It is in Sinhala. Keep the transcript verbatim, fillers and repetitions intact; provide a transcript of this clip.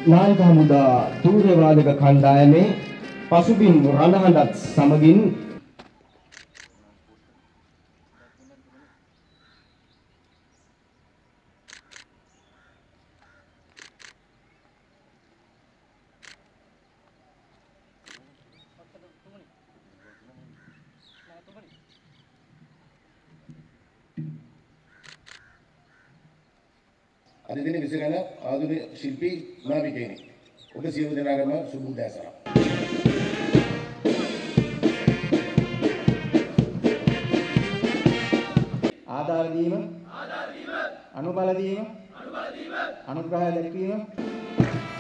නායක හමුදා තූර්යවාදක කණ්ඩායමේ පසුබිම් රණහඬත් සමගින් අද දින විසකන ආධුනික ශිල්පී නාවිකයෙනි. ඔබ සියලු දෙනාටම සුබ උදෑසනක්. ආධාර දීම, අනුබල දීම, අනුග්‍රහය දැක්වීම